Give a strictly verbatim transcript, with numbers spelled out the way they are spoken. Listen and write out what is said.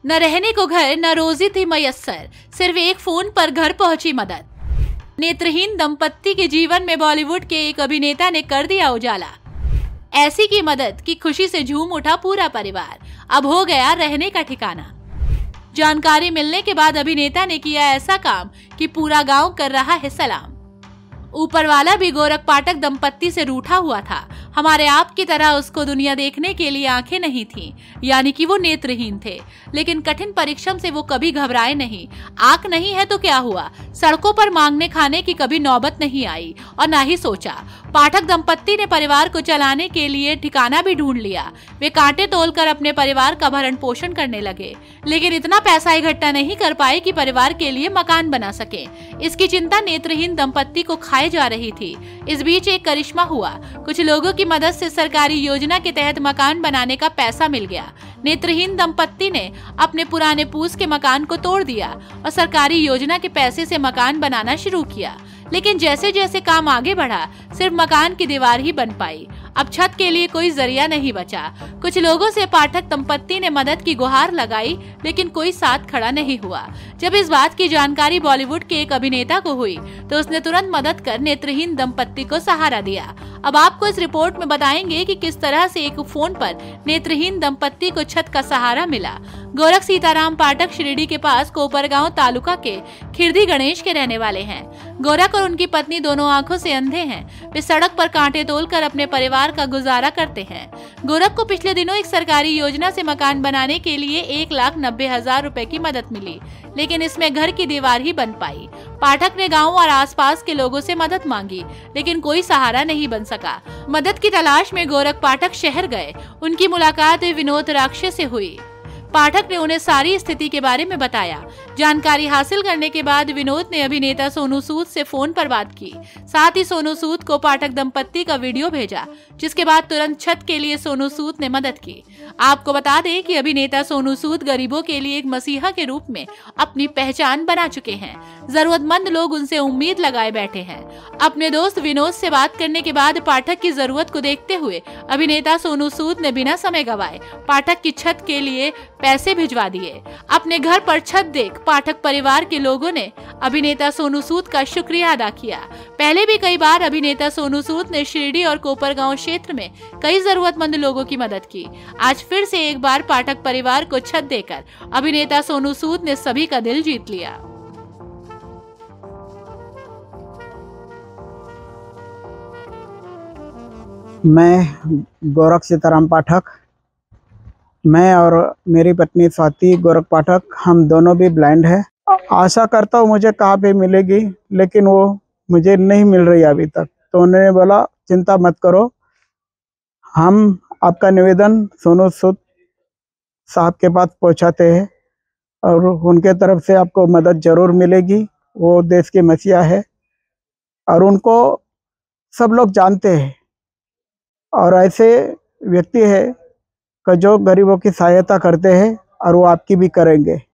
न रहने को घर न रोजी थी मयस्सर, सिर्फ एक फोन पर घर पहुंची मदद। नेत्रहीन दंपत्ति के जीवन में बॉलीवुड के एक अभिनेता ने कर दिया उजाला। ऐसी की मदद की खुशी से झूम उठा पूरा परिवार, अब हो गया रहने का ठिकाना। जानकारी मिलने के बाद अभिनेता ने किया ऐसा काम कि पूरा गांव कर रहा है सलाम। ऊपर वाला भी गोरख पाठक दंपत्ति से रूठा हुआ था। हमारे आप की तरह उसको दुनिया देखने के लिए आंखें नहीं थीं, यानी कि वो नेत्रहीन थे, लेकिन कठिन परिश्रम से वो कभी घबराए नहीं। आंख नहीं है तो क्या हुआ, सड़कों पर मांगने खाने की कभी नौबत नहीं आई और ना ही सोचा। पाठक दंपत्ति ने परिवार को चलाने के लिए ठिकाना भी ढूंढ लिया। वे कांटे तोलकर अपने परिवार का भरण पोषण करने लगे, लेकिन इतना पैसा इकट्ठा नहीं कर पाए कि परिवार के लिए मकान बना सके। इसकी चिंता नेत्रहीन दंपत्ति को खाए जा रही थी। इस बीच एक करिश्मा हुआ। कुछ लोगों की मदद से सरकारी योजना के तहत मकान बनाने का पैसा मिल गया। नेत्रहीन दंपत्ति ने अपने पुराने पूस के मकान को तोड़ दिया और सरकारी योजना के पैसे से मकान बनाना शुरू किया। लेकिन जैसे जैसे काम आगे बढ़ा, सिर्फ मकान की दीवार ही बन पाई। अब छत के लिए कोई जरिया नहीं बचा। कुछ लोगों से पाठक दंपत्ति ने मदद की गुहार लगाई, लेकिन कोई साथ खड़ा नहीं हुआ। जब इस बात की जानकारी बॉलीवुड के एक अभिनेता को हुई, तो उसने तुरंत मदद कर नेत्रहीन दंपत्ति को सहारा दिया। अब आपको इस रिपोर्ट में बताएंगे कि किस तरह से एक फोन पर नेत्रहीन दंपत्ति को छत का सहारा मिला। गोरख सीताराम पाठक शिरडी के पास कोपरगांव तालुका के खिरदी गणेश के रहने वाले हैं। गोरख और उनकी पत्नी दोनों आंखों से अंधे हैं। वे सड़क पर कांटे तोलकर अपने परिवार का गुजारा करते हैं। गोरख को पिछले दिनों एक सरकारी योजना से मकान बनाने के लिए एक लाख नब्बे हजार रुपए की मदद मिली, लेकिन इसमें घर की दीवार ही बन पाई। पाठक ने गांव और आसपास के लोगों से मदद मांगी, लेकिन कोई सहारा नहीं बन सका। मदद की तलाश में गोरख पाठक शहर गए। उनकी मुलाकात विनोद राक्षे से हुई। पाठक ने उन्हें सारी स्थिति के बारे में बताया। जानकारी हासिल करने के बाद विनोद ने अभिनेता सोनू सूद से फोन पर बात की। साथ ही सोनू सूद को पाठक दंपत्ति का वीडियो भेजा, जिसके बाद तुरंत छत के लिए सोनू सूद ने मदद की। आपको बता दें कि अभिनेता सोनू सूद गरीबों के लिए एक मसीहा के रूप में अपनी पहचान बना चुके हैं। जरूरतमंद लोग उनसे उम्मीद लगाए बैठे हैं। अपने दोस्त विनोद से बात करने के बाद पाठक की जरूरत को देखते हुए अभिनेता सोनू सूद ने बिना समय गवाए पाठक की छत के लिए पैसे भिजवा दिए। अपने घर पर छत देख पाठक परिवार के लोगों ने अभिनेता सोनू सूद का शुक्रिया अदा किया। पहले भी कई बार अभिनेता सोनू सूद ने शिरडी और कोपरगांव क्षेत्र में कई जरूरतमंद लोगों की मदद की। आज फिर से एक बार पाठक परिवार को छत देकर अभिनेता सोनू सूद ने सभी का दिल जीत लिया। मैं गोरख सीताराम पाठक, मैं और मेरी पत्नी स्वाति गोरख पाठक, हम दोनों भी ब्लाइंड हैं। आशा करता हूँ मुझे कहाँ पे मिलेगी, लेकिन वो मुझे नहीं मिल रही अभी तक। तो उन्होंने बोला चिंता मत करो, हम आपका निवेदन सोनू सूद साहब के पास पहुँचाते हैं और उनके तरफ से आपको मदद जरूर मिलेगी। वो देश के मसीहा है और उनको सब लोग जानते हैं और ऐसे व्यक्ति है कि जो गरीबों की सहायता करते हैं और वो आपकी भी करेंगे।